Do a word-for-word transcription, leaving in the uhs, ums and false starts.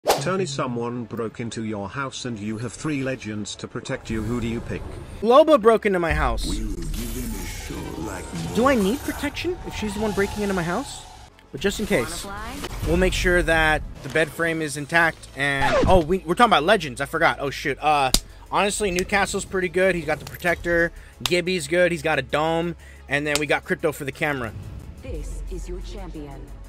Tony, someone broke into your house and you have three legends to protect you. Who do you pick? Loba broke into my house. We will give them a show like Do I need protection if she's the one breaking into my house? But just in case, we'll make sure that the bed frame is intact. And oh, we, we're talking about legends. I forgot. Oh shoot. Uh, honestly, Newcastle's pretty good. He's got the protector. Gibby's good. He's got a dome. And then we got Crypto for the camera. This is your champion.